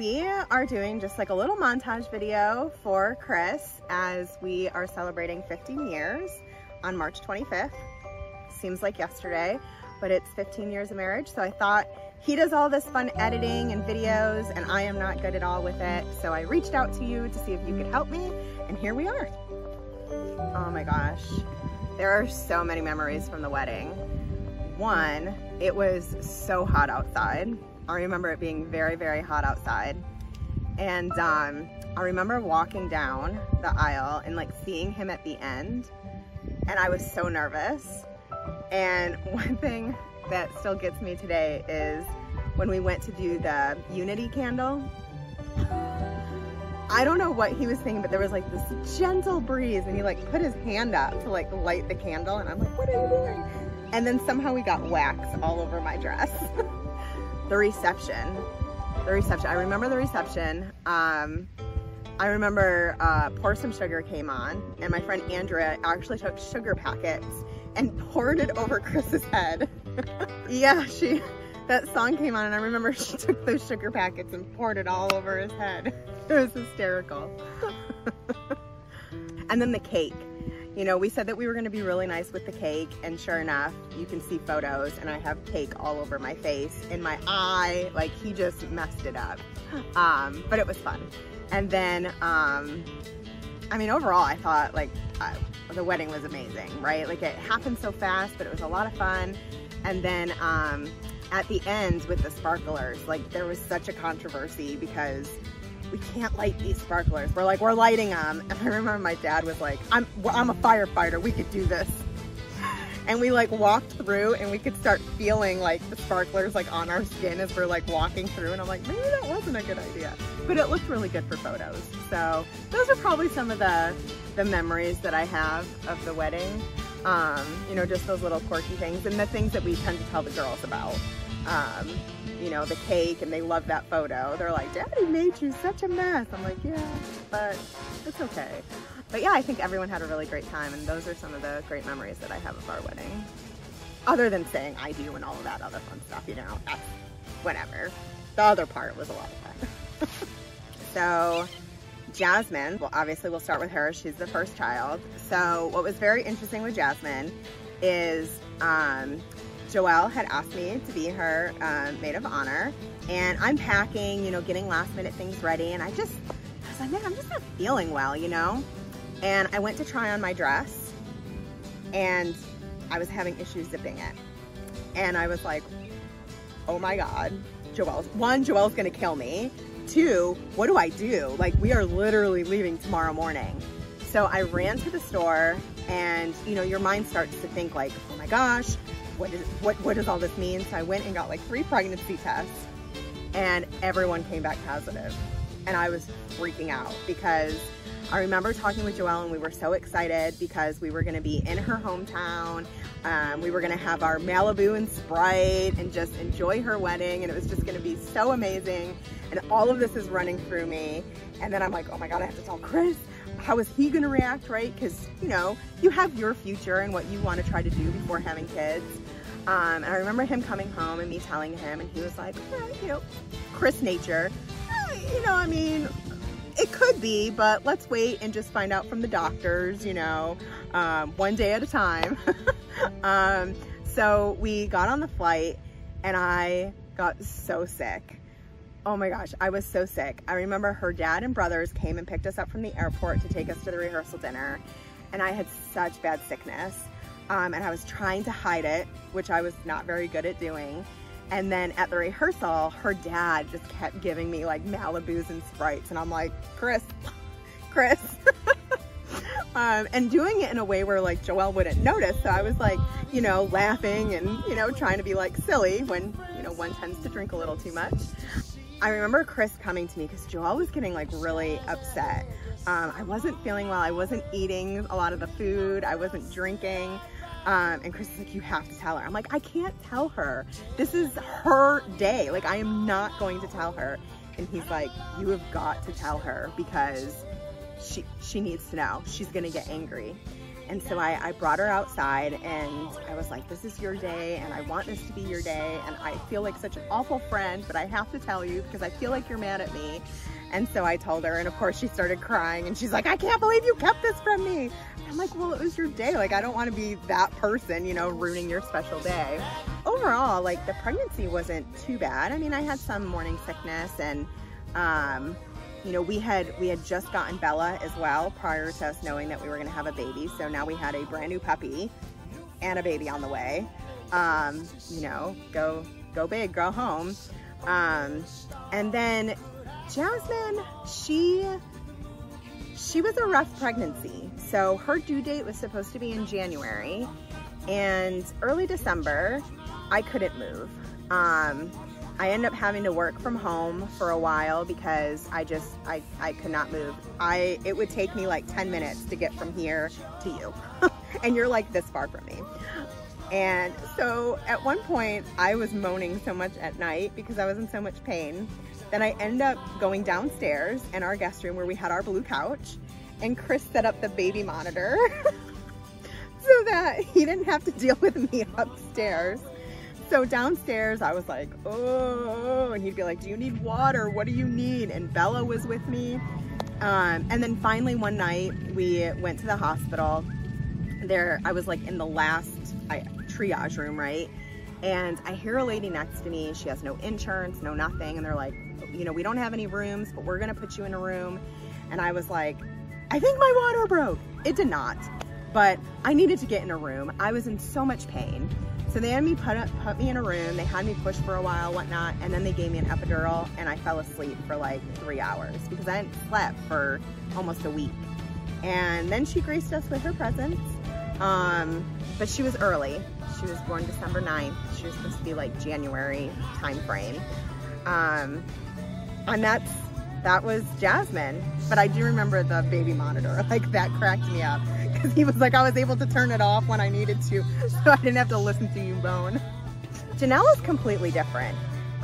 we are doing just like a little montage video for Chris as we are celebrating 15 years on March 25th. Seems like yesterday, but it's 15 years of marriage. So I thought he does all this fun editing and videos and I am not good at all with it. So I reached out to you to see if you could help me, and here we are. Oh my gosh. There are so many memories from the wedding. One, it was so hot outside. I remember it being very, very hot outside. And I remember walking down the aisle and like seeing him at the end, and I was so nervous. And one thing that still gets me today is when we went to do the unity candle. I don't know what he was thinking, but there was like this gentle breeze and he like put his hand up to like light the candle, and I'm like, what are you doing? And then somehow we got wax all over my dress. The reception. I remember the reception. I remember Pour Some Sugar came on, and my friend Andrea actually took sugar packets and poured it over Chris's head. Yeah, that song came on and I remember she took those sugar packets and poured it all over his head. It was hysterical. And then the cake. You know, we said that we were gonna be really nice with the cake, and sure enough, you can see photos and I have cake all over my face, in my eye, like he just messed it up. But it was fun. And then, I mean, overall, I thought like the wedding was amazing, right? Like it happened so fast, but it was a lot of fun. And then at the end with the sparklers, like there was such a controversy because we can't light these sparklers. We're lighting them. And I remember my dad was like, I'm a firefighter, we could do this. And we like walked through and we could start feeling like the sparklers like on our skin as we're like walking through. And I'm like, maybe that wasn't a good idea. But it looked really good for photos. So those are probably some of the memories that I have of the wedding. You know, just those little quirky things and the things that we tend to tell the girls about. You know, the cake, and they love that photo. They're like, Daddy made you such a mess. I'm like, yeah, but it's okay. But yeah, I think everyone had a really great time, and those are some of the great memories that I have of our wedding. Other than saying I do and all of that other fun stuff, you know, that's whatever. The other part was a lot of fun. So Jasmine, well, obviously we'll start with her. She's the first child. So what was very interesting with Jasmine is Joelle had asked me to be her maid of honor, and I'm packing, you know, getting last minute things ready, and I was like, man, I'm just not feeling well, you know? And I went to try on my dress, and I was having issues zipping it. And I was like, oh my God, Joelle's gonna kill me. Two, what do I do? Like, we are literally leaving tomorrow morning. So I ran to the store, and you know, your mind starts to think like, oh my gosh, what does all this mean? So I went and got like 3 pregnancy tests, and everyone came back positive. And I was freaking out because I remember talking with Joelle, and we were so excited because we were gonna be in her hometown. We were gonna have our Malibu and Sprite and just enjoy her wedding, and it was just gonna be so amazing. And all of this is running through me. And then I'm like, oh my God, I have to tell Chris. How is he gonna react, right? Because, you know, you have your future and what you wanna try to do before having kids. And I remember him coming home and me telling him, and he was like, you know, Chris nature, you know, I mean, it could be, but let's wait and just find out from the doctors, you know, one day at a time. So we got on the flight, and I got so sick. Oh my gosh, I was so sick. I remember her dad and brothers came and picked us up from the airport to take us to the rehearsal dinner, and I had such bad sickness. And I was trying to hide it, which I was not very good at doing. And then at the rehearsal, her dad just kept giving me like Malibus and Sprites, and I'm like, Chris. And doing it in a way where like Joelle wouldn't notice. So I was like, you know, laughing and, you know, trying to be like silly when, you know, one tends to drink a little too much. I remember Chris coming to me because Joelle was getting like really upset. I wasn't feeling well. I wasn't eating a lot of the food. I wasn't drinking. And Chris is like, you have to tell her. I'm like, I can't tell her. This is her day. Like, I am not going to tell her. And he's like, you have got to tell her because she needs to know. She's gonna get angry. And so I brought her outside and I was like, this is your day and I want this to be your day. And I feel like such an awful friend, but I have to tell you because I feel like you're mad at me. And so I told her, and of course she started crying and she's like, I can't believe you kept this from me. I'm like, well, it was your day. Like, I don't want to be that person, you know, ruining your special day. Overall, like, the pregnancy wasn't too bad. I mean, I had some morning sickness and, you know, we had just gotten Bella as well prior to us knowing that we were going to have a baby. So now we had a brand new puppy and a baby on the way. You know, go big, go home. And then Jasmine, she was a rough pregnancy. So her due date was supposed to be in January, and early December, I couldn't move. I ended up having to work from home for a while because I could not move. It would take me like 10 minutes to get from here to you. And you're like this far from me. And so at one point I was moaning so much at night because I was in so much pain. Then I ended up going downstairs in our guest room where we had our blue couch, and Chris set up the baby monitor so that he didn't have to deal with me upstairs. So downstairs I was like, oh, and he'd be like, do you need water? What do you need? And Bella was with me. And then finally one night we went to the hospital. There, I was like in the last triage room, right? And I hear a lady next to me. She has no insurance, no nothing. And they're like, you know, we don't have any rooms, but we're gonna put you in a room. And I was like, I think my water broke. It did not, but I needed to get in a room. I was in so much pain. So they had me put me in a room. They had me push for a while, whatnot. And then they gave me an epidural and I fell asleep for like 3 hours because I hadn't slept for almost a week. And then she graced us with her presence. But she was early. She was born December 9th. She was supposed to be like January time frame. And that was Jasmine. But I do remember the baby monitor, like that cracked me up because he was like, I was able to turn it off when I needed to, so I didn't have to listen to you moan. Janelle is completely different.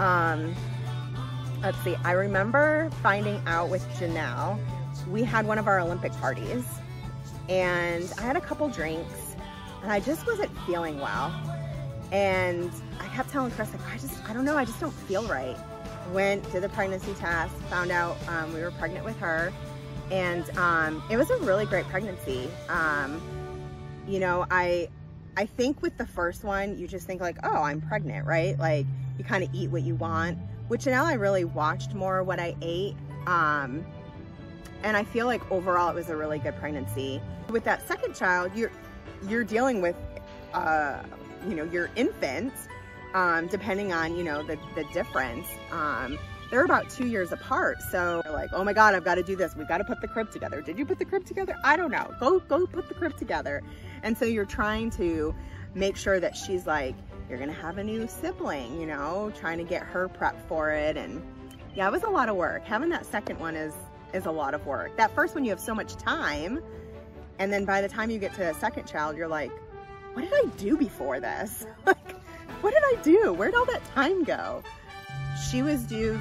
Let's see, I remember finding out with Janelle, we had one of our Olympic parties and I had a couple drinks and I just wasn't feeling well. And I kept telling Chris, like, I don't know, I just don't feel right. Went, did the pregnancy test, found out we were pregnant with her. And it was a really great pregnancy. You know, I think with the first one, you just think like, oh, I'm pregnant, right? Like you kind of eat what you want. With Janelle, I really watched more what I ate. And I feel like overall it was a really good pregnancy. With that second child, you're dealing with, you know, your infant, depending on, you know, the difference. They're about 2 years apart. So they're like, oh my God, I've got to do this. We've got to put the crib together. Did you put the crib together? I don't know. Go put the crib together. And so you're trying to make sure that she's like, you're going to have a new sibling, you know, trying to get her prepped for it. And yeah, it was a lot of work. Having that second one is a lot of work. That first one, you have so much time. And then by the time you get to the second child, you're like, what did I do before this? Like, what did I do? Where'd all that time go? She was due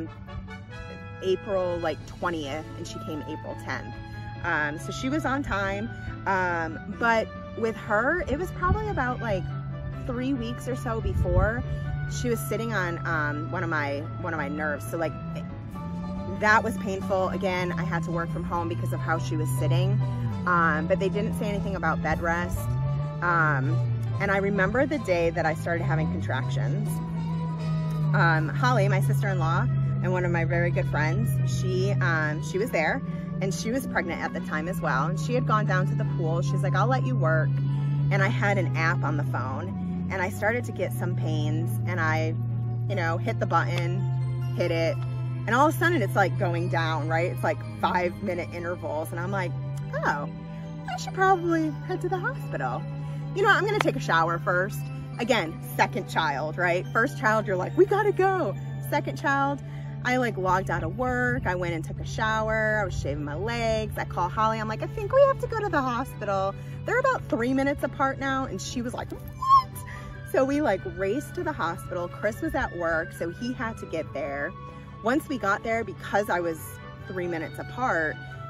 April like 20th and she came April 10th. So she was on time. But with her, it was probably about like 3 weeks or so before she was sitting on one of my nerves. So like that was painful. Again, I had to work from home because of how she was sitting. But they didn't say anything about bed rest. And I remember the day that I started having contractions. Holly, my sister-in-law, and one of my very good friends, she was there and she was pregnant at the time as well. And she had gone down to the pool. She's like, I'll let you work. And I had an app on the phone and I started to get some pains and I, you know, hit the button, hit it. And all of a sudden it's like going down, right? It's like 5-minute intervals. And I'm like, oh, I should probably head to the hospital. You know, I'm going to take a shower first. Again, second child, right? First child, you're like, we gotta go. Second child, I like logged out of work. I went and took a shower. I was shaving my legs. I call Holly. I'm like, I think we have to go to the hospital. They're about 3 minutes apart now. And she was like, what? So we like raced to the hospital. Chris was at work, so he had to get there. Once we got there, because I was 3 minutes apart,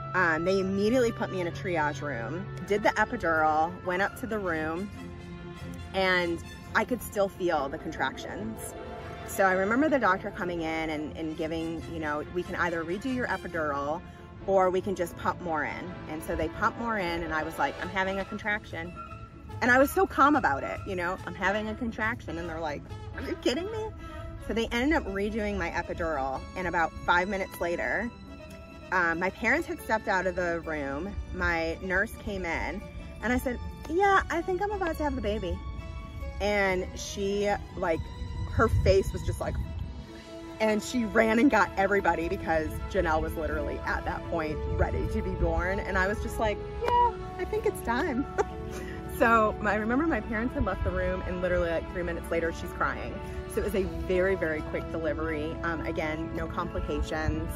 They immediately put me in a triage room, did the epidural, went up to the room, and I could still feel the contractions. So I remember the doctor coming in and giving, you know, we can either redo your epidural or we can just pump more in. And so they pumped more in, and I was like, I'm having a contraction. And I was so calm about it, you know, I'm having a contraction. And they're like, are you kidding me? So they ended up redoing my epidural, and about 5 minutes later, my parents had stepped out of the room. My nurse came in, and I said, yeah, I think I'm about to have the baby. And she, like, her face was just like, and she ran and got everybody because Janelle was literally at that point ready to be born. And I was just like, yeah, I think it's time. So I remember my parents had left the room, and literally like 3 minutes later, she's crying. So it was a very, very quick delivery. Again, no complications.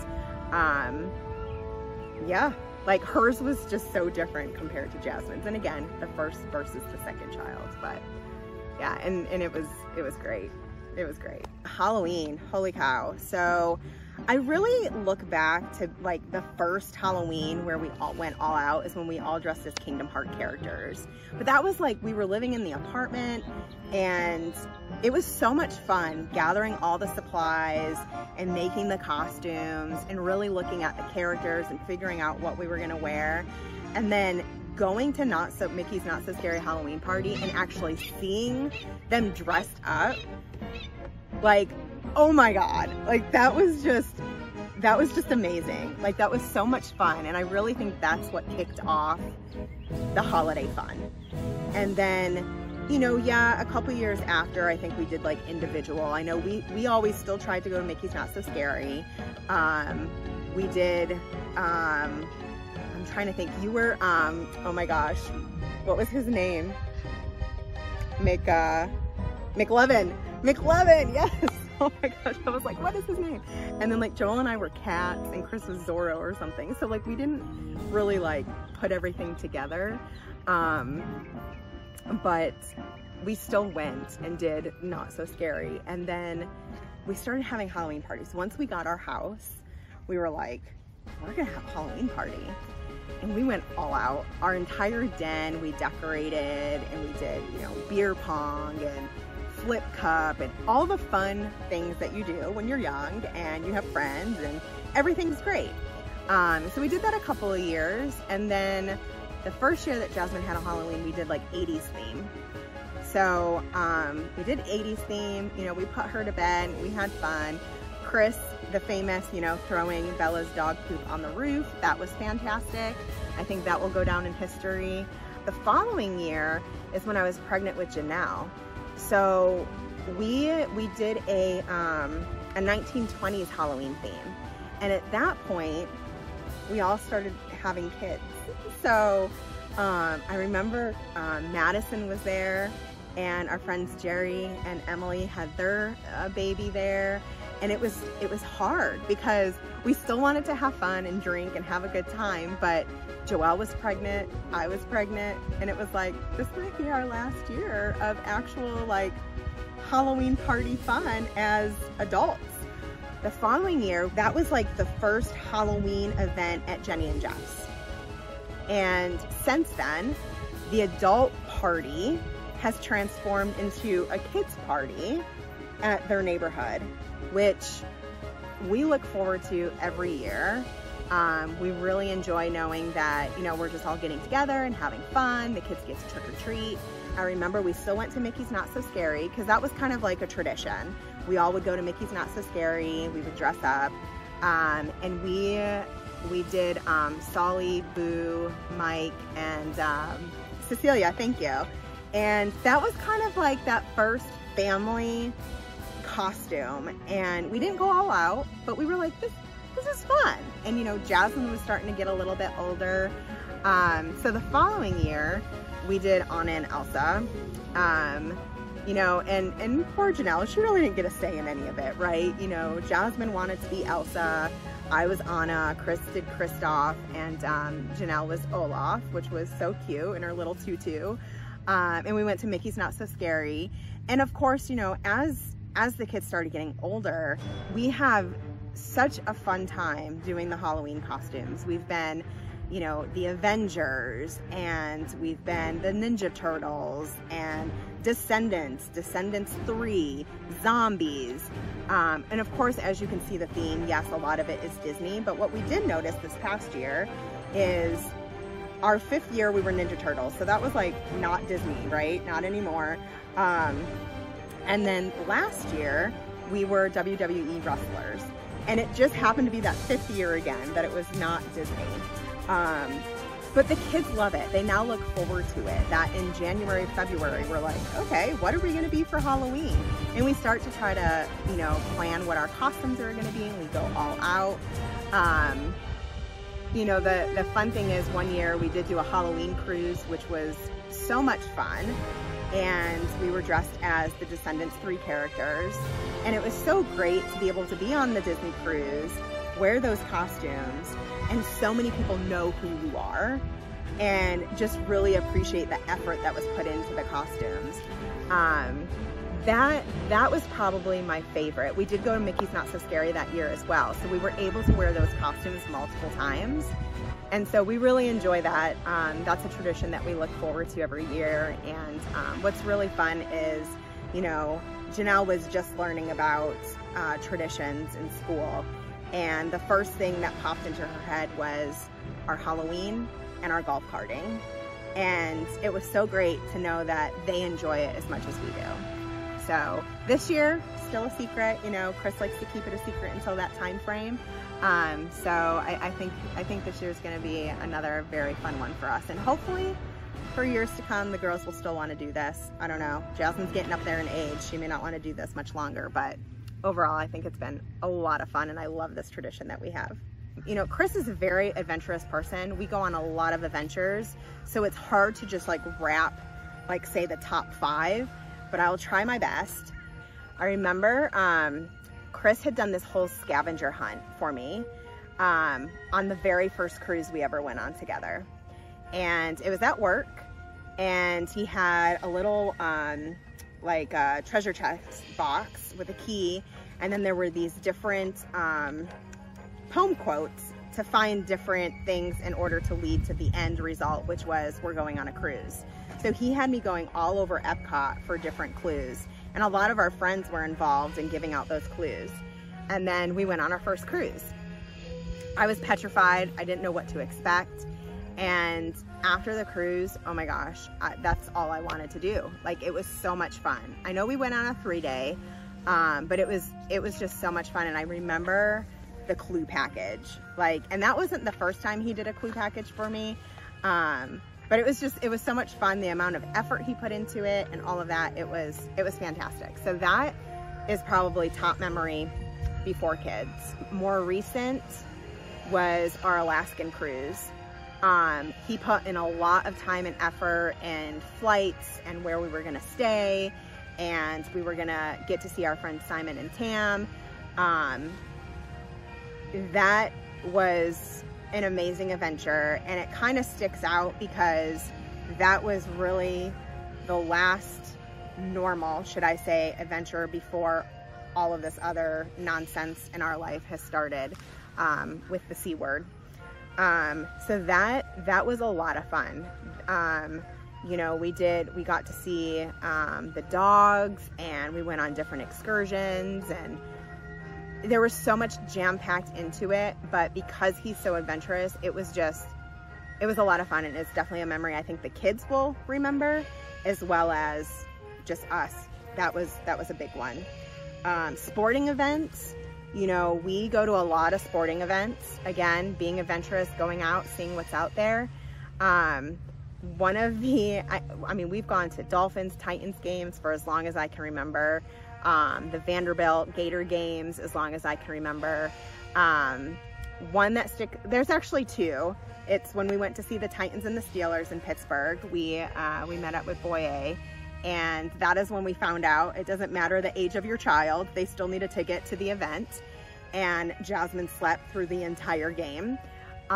Yeah, like hers was just so different compared to Jasmine's. And again, the first versus the second child, but yeah, and it was great. It was great. Halloween, holy cow. So I really look back to like the first Halloween where we all went all out is when we all dressed as Kingdom Hearts characters. But that was like, we were living in the apartment, and it was so much fun gathering all the supplies and making the costumes and really looking at the characters and figuring out what we were gonna wear. And then going to Mickey's Not So Scary Halloween party and actually seeing them dressed up, like, oh my God, like that was just amazing. Like that was so much fun. And I really think that's what kicked off the holiday fun. And then, you know, yeah, a couple years after, I think we did like individual. I know we always still tried to go to Mickey's Not So Scary. We did, I'm trying to think, you were, oh my gosh, what was his name? McLovin, yes. Oh my gosh, I was like, what is his name? And then like Joel and I were cats, and Chris was Zorro or something. So like we didn't really like put everything together. But we still went and did Not So Scary. And then we started having Halloween parties. Once we got our house, we were like, we're gonna have a Halloween party. And we went all out. Our entire den, we decorated, and we did, you know, beer pong and flip cup and all the fun things that you do when you're young and you have friends, and everything's great. So we did that a couple of years, and then the first year that Jasmine had a Halloween, we did like 80s theme. So we did 80s theme, you know, we put her to bed, we had fun. Chris, the famous, you know, throwing Bella's dog poop on the roof, that was fantastic. I think that will go down in history. The following year is when I was pregnant with Janelle. So we did a 1920s Halloween theme. And at that point, we all started having kids. So I remember Madison was there, and our friends Jerry and Emily had their baby there. And it was hard because we still wanted to have fun and drink and have a good time, but Joelle was pregnant, I was pregnant, and it was like, this might be our last year of actual like Halloween party fun as adults. The following year, that was like the first Halloween event at Jenny and Jeff's. And since then, the adult party has transformed into a kids party at their neighborhood, which we look forward to every year. We really enjoy knowing that, you know, we're just all getting together and having fun. The kids get to trick or treat. I remember we still went to Mickey's Not So Scary because that was kind of like a tradition. We all would go to Mickey's Not So Scary. We would dress up, and we did Solly, Boo, Mike, and Cecilia. Thank you. And that was kind of like that first family costume, and we didn't go all out, but we were like, this is fun. And you know, Jasmine was starting to get a little bit older, so the following year we did Anna and Elsa. You know, and poor Janelle, she really didn't get a say in any of it, right? You know, Jasmine wanted to be Elsa, I was Anna, Chris did Kristoff, and Janelle was Olaf, which was so cute in her little tutu. And we went to Mickey's Not So Scary. And of course, you know, as the kids started getting older, we have such a fun time doing the Halloween costumes. We've been, you know, the Avengers, and we've been the Ninja Turtles, and Descendants 3, Zombies, and of course, as you can see the theme, yes, a lot of it is Disney, but what we did notice this past year is our 5th year we were Ninja Turtles, so that was like not Disney, right? Not anymore. And then last year we were WWE wrestlers, and it just happened to be that 5th year again that it was not Disney. But the kids love it. They now look forward to it. That in January, February, we're like, okay, what are we gonna be for Halloween? And we start to try to, you know, plan what our costumes are gonna be, and we go all out. You know, the fun thing is, one year we did do a Halloween cruise, which was so much fun. And we were dressed as the Descendants 3 characters. And it was so great to be able to be on the Disney cruise, wear those costumes, and so many people know who you are, and just really appreciate the effort that was put into the costumes. That was probably my favorite. We did go to Mickey's Not So Scary that year as well, so we were able to wear those costumes multiple times. And so we really enjoy that. That's a tradition that we look forward to every year. And what's really fun is, you know, Janelle was just learning about traditions in school. And the first thing that popped into her head was our Halloween and our golf carting. And it was so great to know that they enjoy it as much as we do. So this year, still a secret. You know, Chris likes to keep it a secret until that time frame. So I think this year is going to be another very fun one for us. And hopefully for years to come, the girls will still want to do this. I don't know. Jasmine's getting up there in age. She may not want to do this much longer, but overall, I think it's been a lot of fun, and I love this tradition that we have. You know, Chris is a very adventurous person. We go on a lot of adventures, so it's hard to just like wrap, like say the top 5, but I'll try my best. I remember Chris had done this whole scavenger hunt for me on the very first cruise we ever went on together. And it was at work, and he had a little like a treasure chest box with a key, and then there were these different poem quotes to find different things in order to lead to the end result, which was we're going on a cruise. So he had me going all over Epcot for different clues, and a lot of our friends were involved in giving out those clues. And then we went on our first cruise. I was petrified. I didn't know what to expect. And after the cruise, oh my gosh, that's all I wanted to do. Like, it was so much fun. I know we went on a 3-day, but it was just so much fun. And I remember the clue package, like, and that wasn't the first time he did a clue package for me. But it was so much fun. The amount of effort he put into it and all of that, it was fantastic. So that is probably top memory before kids. More recent was our Alaskan cruise. He put in a lot of time and effort and flights and where we were gonna stay, and we were gonna get to see our friends Simon and Tam. That was an amazing adventure, and it kind of sticks out because that was really the last normal, should I say, adventure before all of this other nonsense in our life has started with the C word. So that was a lot of fun. You know, we got to see the dogs, and we went on different excursions, and there was so much jam-packed into it, but because he's so adventurous, it was a lot of fun, and it's definitely a memory I think the kids will remember, as well as just us. That was a big one. Sporting events, you know, we go to a lot of sporting events. Again, being adventurous, going out, seeing what's out there. One of the, I mean, we've gone to Dolphins, Titans games for as long as I can remember. The Vanderbilt Gator games as long as I can remember. One that there's actually two. It's when we went to see the Titans and the Steelers in Pittsburgh. We met up with Boye, and that is when we found out it doesn't matter the age of your child, they still need a ticket to the event. And Jasmine slept through the entire game.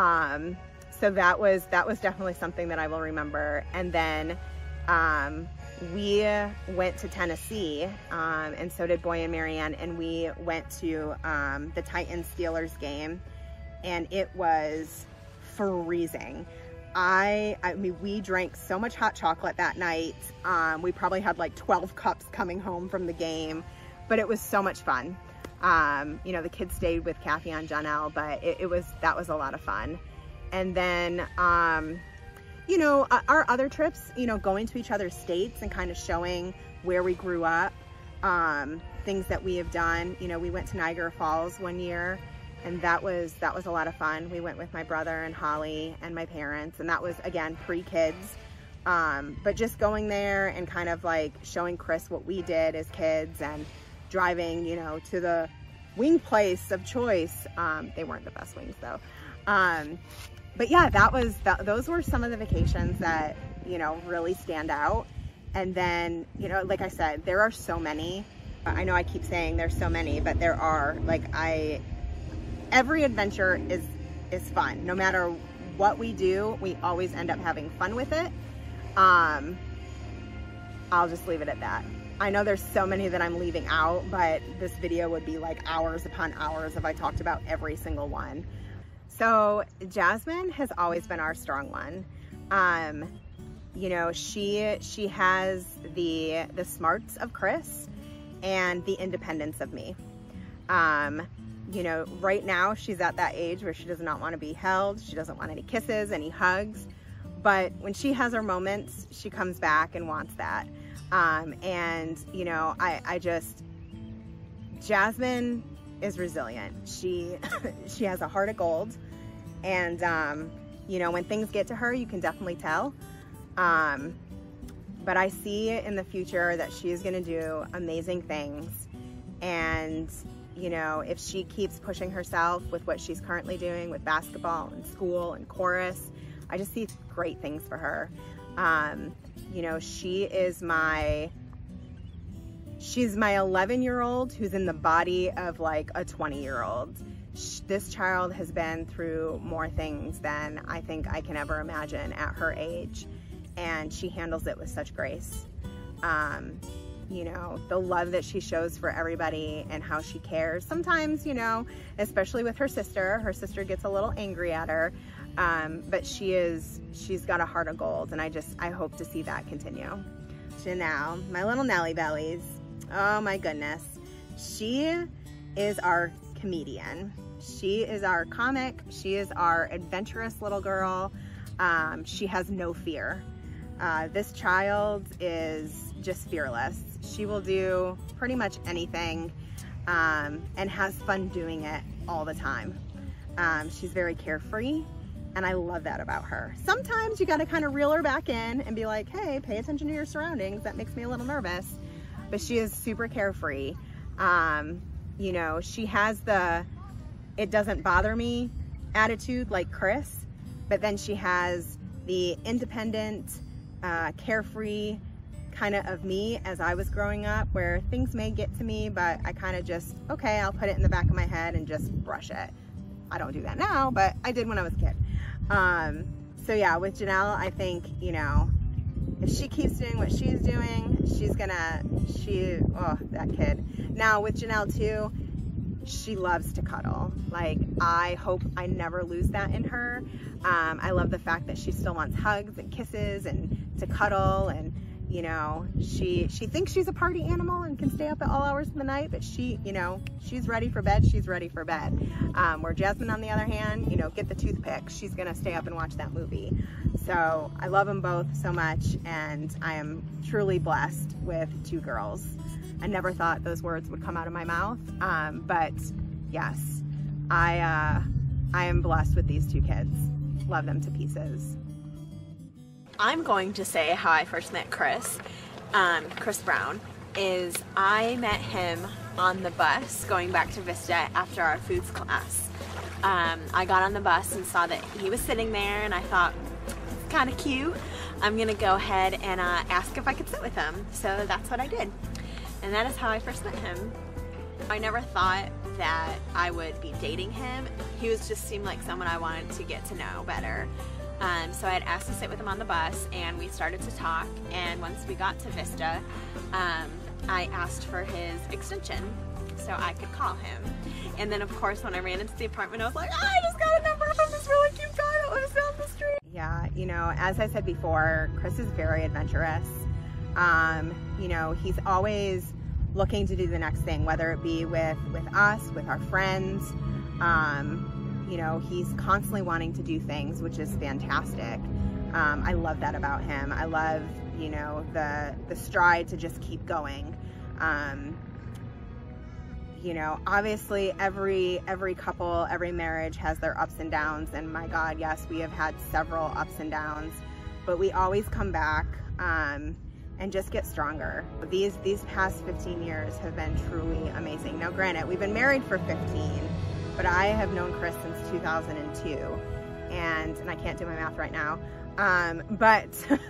So that was definitely something that I will remember. And then we went to Tennessee, and so did Boy and Marianne, and we went to the Titans-Steelers game, and it was freezing. I mean, we drank so much hot chocolate that night. We probably had like 12 cups coming home from the game, but it was so much fun. You know, the kids stayed with Kathy and Janelle, but that was a lot of fun. And then, you know, our other trips, you know, going to each other's states and kind of showing where we grew up, things that we have done. You know, we went to Niagara Falls one year, and that was a lot of fun. We went with my brother and Holly and my parents, and that was, again, pre-kids. But just going there and kind of like showing Chris what we did as kids and driving, you know, to the wing place of choice. They weren't the best wings though. But yeah, those were some of the vacations that, you know, really stand out. And then, you know, like I said, there are so many. I know I keep saying there's so many, but there are, like, every adventure is fun. No matter what we do, we always end up having fun with it. I'll just leave it at that. I know there's so many that I'm leaving out, but this video would be like hours upon hours if I talked about every single one. So Jasmine has always been our strong one. You know, she has the smarts of Chris and the independence of me. You know, right now she's at that age where she does not want to be held. She doesn't want any kisses, any hugs. But when she has her moments, she comes back and wants that. And, you know, Jasmine is resilient. She has a heart of gold. And, you know, when things get to her, you can definitely tell. But I see in the future that she is going to do amazing things. And, you know, if she keeps pushing herself with what she's currently doing with basketball and school and chorus, I just see great things for her. You know, she's my 11-year-old who's in the body of like a 20-year-old. This child has been through more things than I think I can ever imagine at her age, and she handles it with such grace. You know, the love that she shows for everybody and how she cares. Sometimes, you know, especially with her sister gets a little angry at her, but she's got a heart of gold, and I hope to see that continue. Janelle, my little Nelly Bellies, oh my goodness. She is our comedian. She is our comic. She is our adventurous little girl. She has no fear. This child is just fearless. She will do pretty much anything, and has fun doing it all the time. She's very carefree, and I love that about her. Sometimes you got to kind of reel her back in and be like, hey, pay attention to your surroundings. That makes me a little nervous. But she is super carefree. You know, she has the it doesn't bother me attitude like Chris, but then she has the independent, carefree kind of me as I was growing up, where things may get to me, but I kind of just, okay, I'll put it in the back of my head and just brush it. I don't do that now, but I did when I was a kid. So yeah, with Janelle, I think, you know, if she keeps doing what she's doing, oh, that kid. Now with Janelle too, she loves to cuddle. Like, I hope I never lose that in her. I love the fact that she still wants hugs and kisses and to cuddle, and you know, she thinks she's a party animal and can stay up at all hours of the night, but she, you know, she's ready for bed, she's ready for bed. Where Jasmine, on the other hand, you know, get the toothpick, she's gonna stay up and watch that movie. So I love them both so much, and I am truly blessed with two girls. I never thought those words would come out of my mouth, but yes, I am blessed with these two kids. Love them to pieces. I'm going to say how I first met Chris. Chris Brown is, I met him on the bus going back to Vista after our foods class. I got on the bus and saw that he was sitting there, and I thought, it's kind of cute. I'm gonna go ahead and ask if I could sit with him. So that's what I did. And that is how I first met him. I never thought that I would be dating him. He just seemed like someone I wanted to get to know better. So I had asked to sit with him on the bus, and we started to talk, and once we got to Vista, I asked for his extension so I could call him. And then of course when I ran into the apartment, I was like, oh, I just got a number from this really cute guy that lives down the street. Yeah, you know, as I said before, Chris is very adventurous. You know, he's always looking to do the next thing, whether it be with us, with our friends. You know, he's constantly wanting to do things, which is fantastic. I love that about him. I love, you know, the stride to just keep going. You know, obviously every couple, every marriage has their ups and downs, and my God, yes, we have had several ups and downs, but we always come back and just get stronger. These past 15 years have been truly amazing. Now granted, we've been married for 15, but I have known Chris since 2002, and I can't do my math right now, but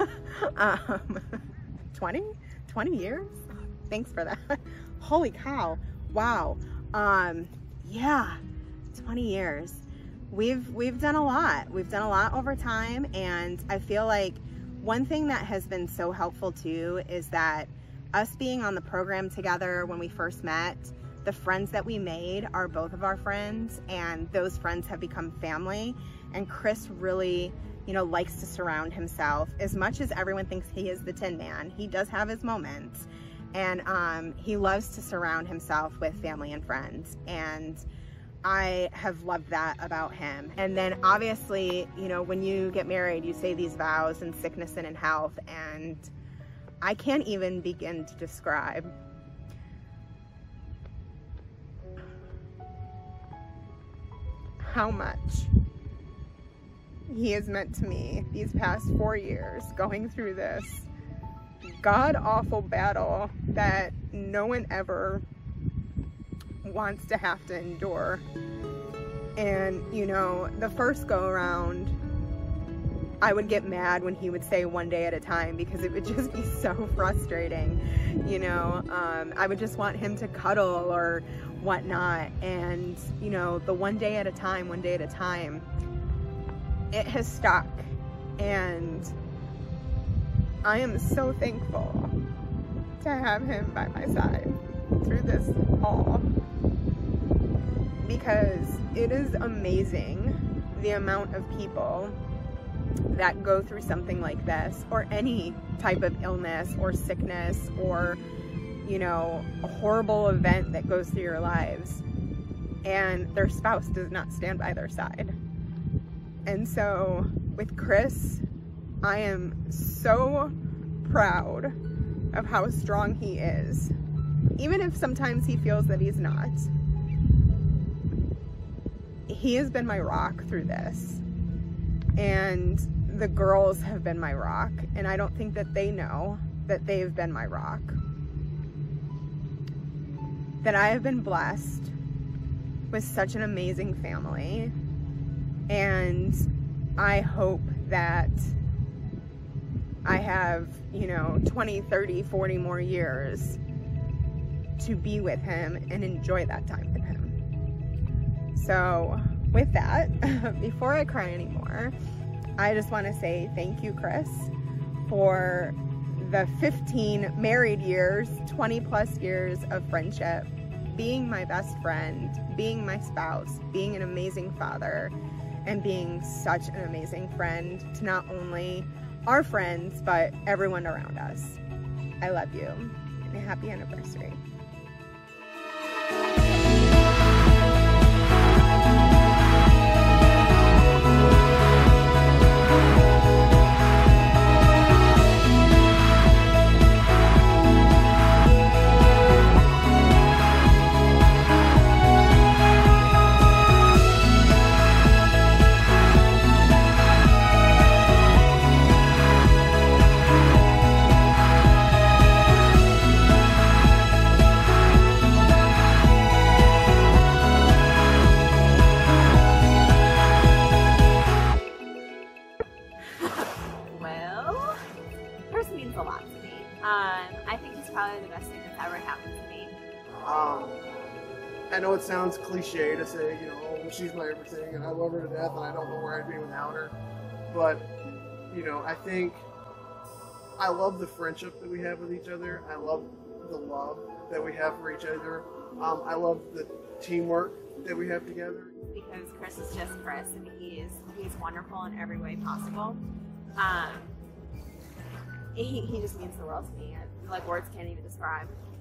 20 years? Thanks for that. Holy cow. Wow. Yeah, 20 years. We've done a lot. We've done a lot over time, and I feel like one thing that has been so helpful too is that us being on the program together when we first met, the friends that we made are both of our friends, and those friends have become family. And Chris really, you know, likes to surround himself, as much as everyone thinks he is the Tin Man, he does have his moments. And he loves to surround himself with family and friends, and I have loved that about him. And then obviously, you know, when you get married, you say these vows in sickness and in health, and I can't even begin to describe how much he has meant to me these past 4 years, going through this god-awful battle that no one ever wants to have to endure. And you know, the first go around, I would get mad when he would say one day at a time, because it would just be so frustrating. You know, I would just want him to cuddle or whatnot, and you know, the one day at a time, it has stuck, and I am so thankful to have him by my side through this all, because it is amazing the amount of people that go through something like this, or any type of illness or sickness, or you know, a horrible event that goes through your lives, and their spouse does not stand by their side. And so with Chris, I am so proud of how strong he is, even if sometimes he feels that he's not. He has been my rock through this, and the girls have been my rock, and I don't think that they know that they've been my rock. That I have been blessed with such an amazing family, and I hope that I have, you know, 20, 30, 40 more years to be with him and enjoy that time with him. So with that, before I cry anymore, I just want to say thank you, Chris, for the 15 married years, 20 plus years of friendship, being my best friend, being my spouse, being an amazing father, and being such an amazing friend to not only our friends, but everyone around us. I love you, and happy anniversary. I think he's probably the best thing that's ever happened to me. I know it sounds cliche to say, you know, oh, she's my everything and I love her to death and I don't know where I'd be without her. but you know, I think I love the friendship that we have with each other. I love the love that we have for each other. I love the teamwork that we have together. Because Chris is just Chris, and he's wonderful in every way possible. He just means the world to me. Like, words can't even describe